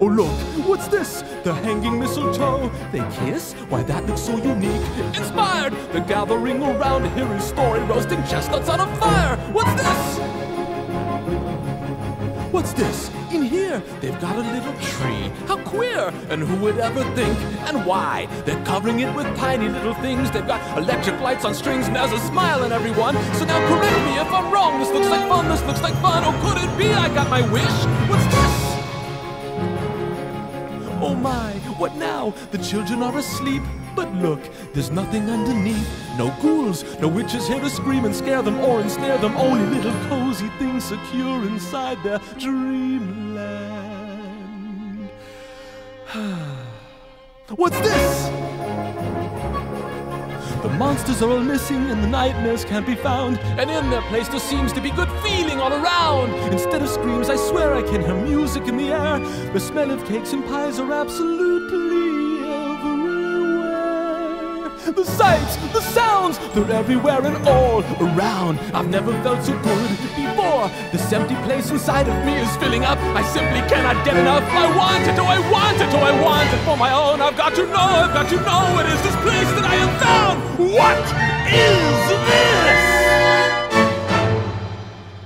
Oh look, what's this? The hanging mistletoe. They kiss? Why that looks so unique. Inspired, they're gathering around to hear his story, roasting chestnuts on a fire. What's this? What's this? In here, they've got a little tree. How queer! And who would ever think? And why? They're covering it with tiny little things. They've got electric lights on strings and there's a smile on everyone. So now correct me if I'm wrong. This looks like fun, this looks like fun. Oh, could it be I got my wish? What's this? Oh my, what now? The children are asleep. But look, there's nothing underneath. No ghouls, no witches here to scream and scare them or ensnare them. Only little cozy things secure inside their dreamland. What's this? The monsters are all missing and the nightmares can't be found. And in their place there seems to be good feeling all around. Instead of screams, I swear I can hear music in the air. The smell of cakes and pies are absolutely everywhere. The sights, the sounds, they're everywhere and all around. I've never felt so good before. This empty place inside of me is filling up. I simply cannot get enough. I want it, oh I want it, oh I want it for my own. I've got to know what is this place that I have found. What is this?